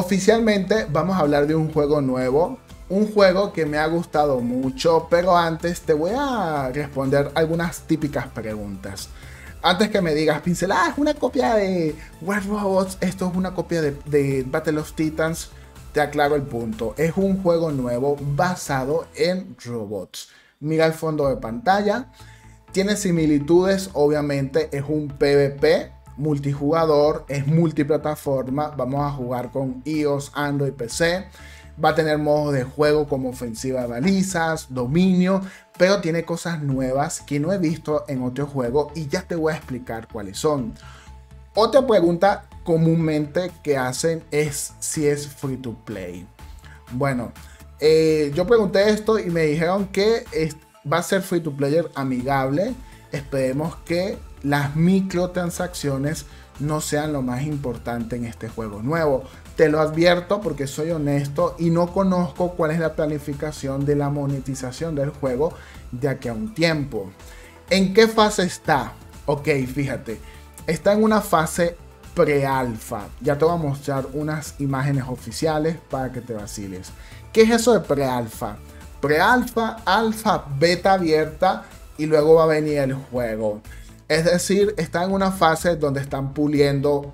Oficialmente vamos a hablar de un juego nuevo, un juego que me ha gustado mucho, pero antes te voy a responder algunas típicas preguntas. Antes que me digas, Pincel, es una copia de War Robots, esto es una copia de Battle of Titans, te aclaro el punto. Es un juego nuevo basado en robots. Mira el fondo de pantalla, tiene similitudes, obviamente es un PvP multijugador, es multiplataforma, vamos a jugar con iOS, Android, PC. Va a tener modos de juego como ofensiva de balizas, dominio, pero tiene cosas nuevas que no he visto en otro juego y ya te voy a explicar cuáles son. Otra pregunta comúnmente que hacen es si es free to play. Bueno, yo pregunté esto y me dijeron que va a ser free to player amigable. Esperemos que las microtransacciones no sean lo más importante en este juego nuevo. Te lo advierto porque soy honesto y no conozco cuál es la planificación de la monetización del juego de aquí a un tiempo. ¿En qué fase está? Ok, fíjate, está en una fase pre-alfa. Ya te voy a mostrar unas imágenes oficiales para que te vaciles. ¿Qué es eso de pre-alfa? Pre-alfa, alfa, beta abierta y luego va a venir el juego. Es decir, está en una fase donde están puliendo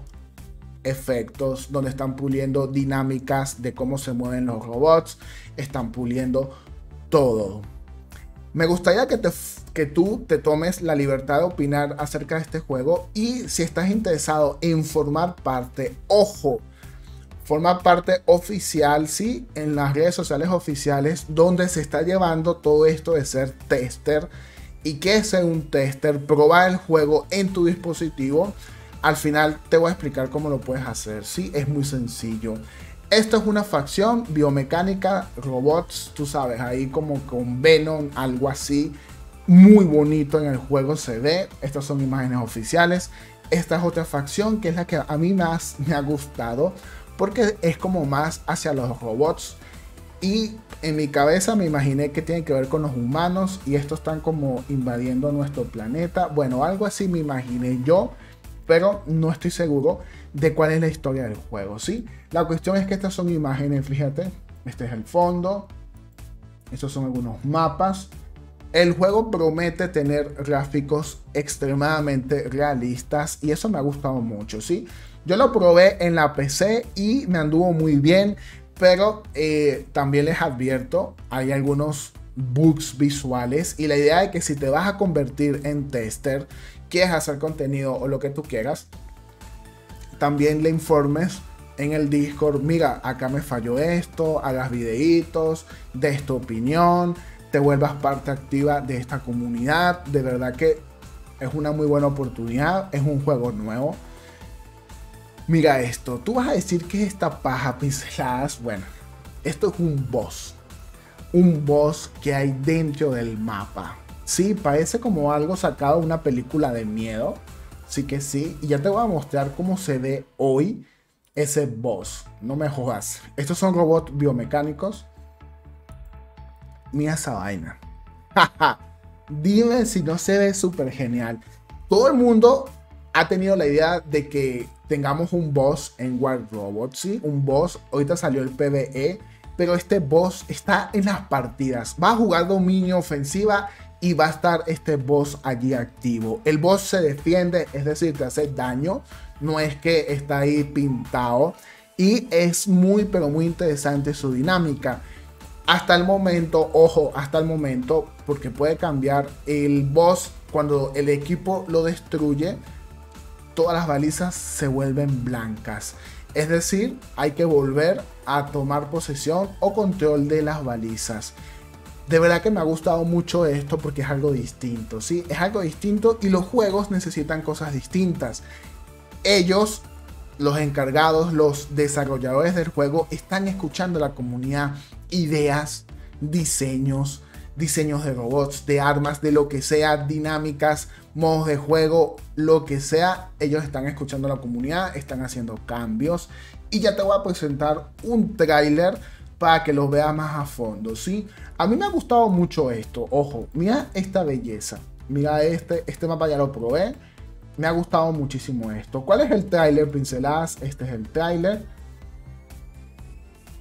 efectos, donde están puliendo dinámicas de cómo se mueven los robots, están puliendo todo. Me gustaría que tú te tomes la libertad de opinar acerca de este juego y si estás interesado en formar parte, ojo, formar parte oficial, sí, en las redes sociales oficiales donde se está llevando todo esto de ser tester. ¿Y qué es ser un tester? Probar el juego en tu dispositivo. Al final te voy a explicar cómo lo puedes hacer. Sí, es muy sencillo. Esto es una facción biomecánica, robots, tú sabes, ahí como con Venom, algo así. Muy bonito en el juego se ve. Estas son imágenes oficiales. Esta es otra facción que es la que a mí más me ha gustado. Porque es como más hacia los robots. Y en mi cabeza me imaginé que tiene que ver con los humanos. Y estos están como invadiendo nuestro planeta. Bueno, algo así me imaginé yo. Pero no estoy seguro de cuál es la historia del juego, ¿sí? La cuestión es que estas son imágenes, fíjate. Este es el fondo. Estos son algunos mapas. El juego promete tener gráficos extremadamente realistas y eso me ha gustado mucho, ¿sí? Yo lo probé en la PC y me anduvo muy bien, pero también les advierto, hay algunos bugs visuales y la idea es que si te vas a convertir en tester, quieres hacer contenido o lo que tú quieras, también le informes en el Discord, mira, acá me falló esto, hagas videitos, des tu opinión, te vuelvas parte activa de esta comunidad. De verdad que es una muy buena oportunidad, es un juego nuevo. Mira esto, tú vas a decir que es esta paja pinceladas. Bueno, esto es un boss que hay dentro del mapa. Sí, parece como algo sacado de una película de miedo. Sí que sí. Y ya te voy a mostrar cómo se ve hoy ese boss. No me jodas. Estos son robots biomecánicos. Mira esa vaina. Dime si no se ve súper genial. Todo el mundo ha tenido la idea de que tengamos un boss en War Robots. ¿Sí? Un boss. Ahorita salió el PvE. Pero este boss está en las partidas. Va a jugar dominio, ofensiva. Y va a estar este boss allí activo. El boss se defiende, es decir, te hace daño. No es que está ahí pintado. Y es muy, pero muy interesante su dinámica. Hasta el momento, ojo, hasta el momento, porque puede cambiar. El boss, cuando el equipo lo destruye, todas las balizas se vuelven blancas. Es decir, hay que volver a tomar posesión o control de las balizas. De verdad que me ha gustado mucho esto porque es algo distinto, ¿sí? Es algo distinto y los juegos necesitan cosas distintas. Ellos, los encargados, los desarrolladores del juego, están escuchando a la comunidad, ideas, diseños de robots, de armas, de lo que sea, dinámicas, modos de juego, lo que sea. Ellos están escuchando a la comunidad, están haciendo cambios. Y ya te voy a presentar un tráiler para que lo veas más a fondo, ¿sí? A mí me ha gustado mucho esto. Ojo, mira esta belleza. Mira este mapa ya lo probé. Me ha gustado muchísimo esto. ¿Cuál es el tráiler, pinceladas? Este es el tráiler.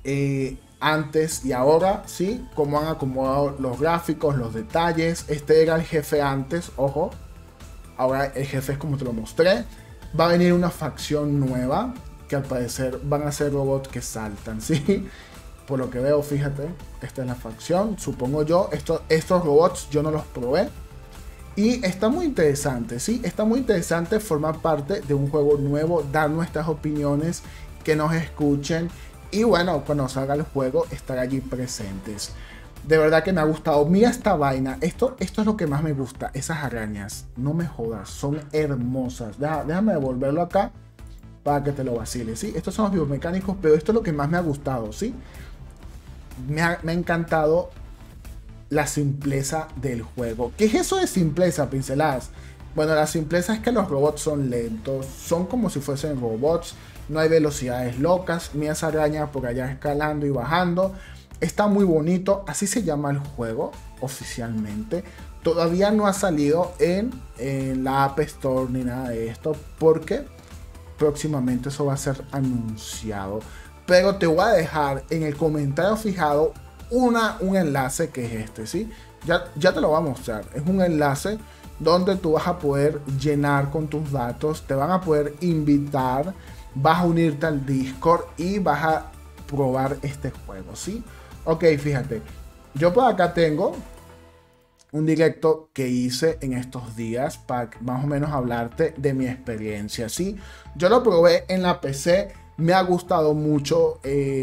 antes y ahora, ¿sí? Cómo han acomodado los gráficos, los detalles. Este era el jefe antes, ojo. Ahora el jefe es como te lo mostré. Va a venir una facción nueva, que al parecer van a ser robots que saltan, ¿sí? Por lo que veo, fíjate, esta es la facción, supongo yo. Estos robots yo no los probé. Y está muy interesante, ¿sí? Está muy interesante formar parte de un juego nuevo, dar nuestras opiniones, que nos escuchen. Y bueno, cuando salga el juego, estar allí presentes. De verdad que me ha gustado. Mira esta vaina. Esto es lo que más me gusta. Esas arañas. No me jodas. Son hermosas. Déjame devolverlo acá para que te lo vaciles, ¿sí? Estos son los biomecánicos, pero esto es lo que más me ha gustado, ¿sí? Me ha encantado la simpleza del juego. ¿Qué es eso de simpleza, pinceladas? Bueno, la simpleza es que los robots son lentos. Son como si fuesen robots. No hay velocidades locas. Mira esa araña por allá escalando y bajando. Está muy bonito. Así se llama el juego oficialmente. Todavía no ha salido en la App Store ni nada de esto, porque próximamente eso va a ser anunciado. Pero te voy a dejar en el comentario fijado un enlace que es este, ¿sí? Ya te lo voy a mostrar. Es un enlace donde tú vas a poder llenar con tus datos. Te van a poder invitar. Vas a unirte al Discord y vas a probar este juego, ¿sí? Ok, fíjate. Yo por acá tengo un directo que hice en estos días para más o menos hablarte de mi experiencia, ¿sí? Yo lo probé en la PC. Me ha gustado mucho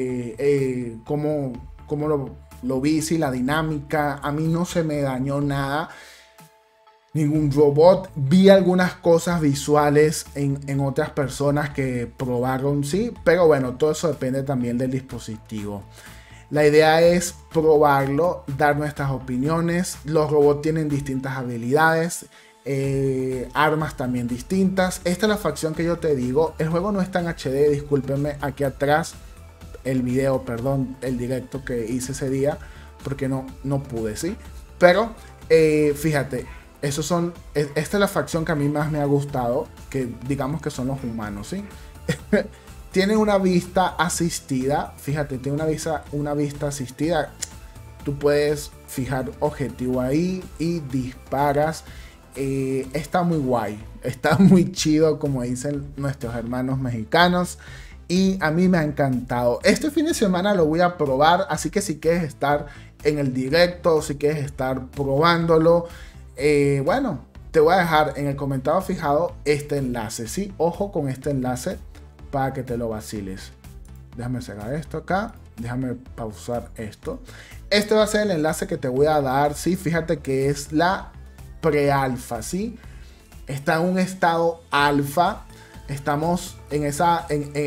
cómo lo vi, ¿sí? La dinámica. A mí no se me dañó nada. Ningún robot. Vi algunas cosas visuales en otras personas que probaron, ¿sí? Pero bueno, todo eso depende también del dispositivo. La idea es probarlo, dar nuestras opiniones. Los robots tienen distintas habilidades, armas también distintas. Esta es la facción que yo te digo. El juego no está en HD, discúlpenme, aquí atrás el video, perdón, el directo que hice ese día, porque no pude, ¿sí? Pero fíjate, esta es la facción que a mí más me ha gustado, que digamos que son los humanos, ¿sí? Tiene una vista asistida, fíjate, tiene una vista asistida. Tú puedes fijar objetivo ahí y disparas. Está muy guay, está muy chido, como dicen nuestros hermanos mexicanos. Y a mí me ha encantado. Este fin de semana lo voy a probar, así que si quieres estar en el directo, si quieres estar probándolo, bueno, te voy a dejar en el comentario fijado este enlace, ¿sí? Ojo con este enlace para que te lo vaciles. Déjame cerrar esto acá. Déjame pausar esto. Este va a ser el enlace que te voy a dar, ¿sí? Fíjate que es la pre-alfa, ¿sí? Está en un estado alfa. Estamos en esa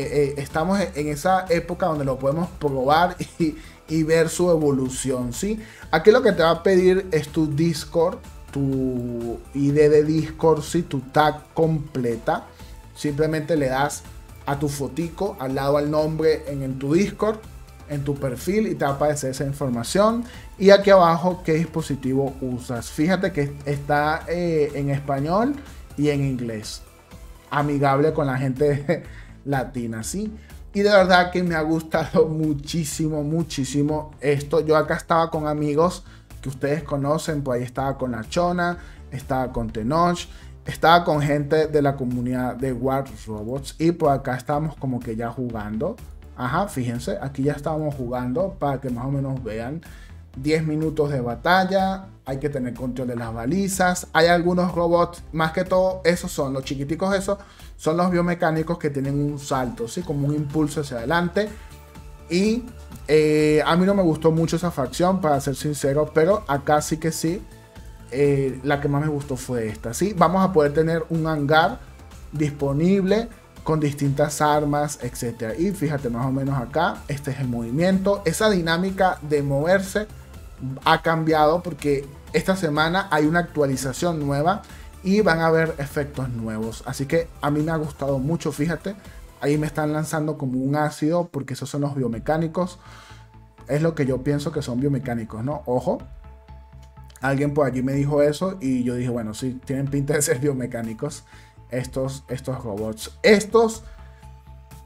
época donde lo podemos probar y ver su evolución, ¿sí? Aquí lo que te va a pedir es tu Discord, tu ID de Discord, ¿sí? Tu tag completa. Simplemente le das a tu fotico, al lado al nombre en tu Discord, en tu perfil, y te va a aparecer esa información. Y aquí abajo qué dispositivo usas. Fíjate que está en español y en inglés. Amigable con la gente latina, ¿sí? Y de verdad que me ha gustado muchísimo, muchísimo esto. Yo acá estaba con amigos que ustedes conocen. Por ahí estaba con la Chona, estaba con Tenoch, estaba con gente de la comunidad de War Robots. Y por acá estábamos como que ya jugando. Ajá, fíjense, aquí ya estábamos jugando para que más o menos vean. 10 minutos de batalla, hay que tener control de las balizas. Hay algunos robots, más que todo, esos son los chiquiticos, esos son los biomecánicos que tienen un salto, ¿sí? Como un impulso hacia adelante. Y a mí no me gustó mucho esa facción, para ser sincero, pero acá sí que sí. La que más me gustó fue esta, ¿sí? Vamos a poder tener un hangar disponible con distintas armas, etcétera. Y fíjate más o menos acá, este es el movimiento. Esa dinámica de moverse ha cambiado porque esta semana hay una actualización nueva y van a haber efectos nuevos. Así que a mí me ha gustado mucho, fíjate. Ahí me están lanzando como un ácido porque esos son los biomecánicos. Es lo que yo pienso que son biomecánicos, ¿no? Ojo. Alguien por allí me dijo eso y yo dije, bueno, sí, tienen pinta de ser biomecánicos estos robots. Estos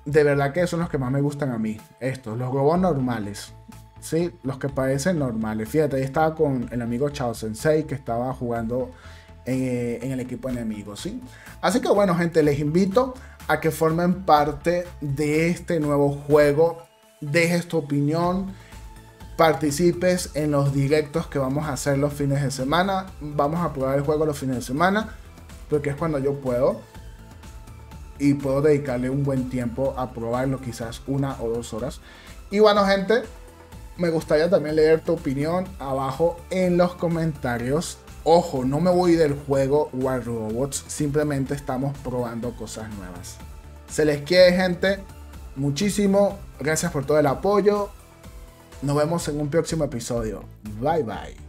de verdad que son los que más me gustan a mí. Estos, los robots normales. Sí, los que parecen normales. Fíjate, ahí estaba con el amigo Chao Sensei que estaba jugando en el equipo enemigo, ¿sí? Así que bueno, gente, les invito a que formen parte de este nuevo juego. Dejes tu opinión, participes en los directos que vamos a hacer los fines de semana. Vamos a probar el juego los fines de semana, porque es cuando yo puedo. Y puedo dedicarle un buen tiempo a probarlo, quizás 1 o 2 horas. Y bueno, gente, me gustaría también leer tu opinión abajo en los comentarios. Ojo, no me voy del juego War Robots, simplemente estamos probando cosas nuevas. Se les quiere, gente, muchísimo. Gracias por todo el apoyo. Nos vemos en un próximo episodio. Bye bye.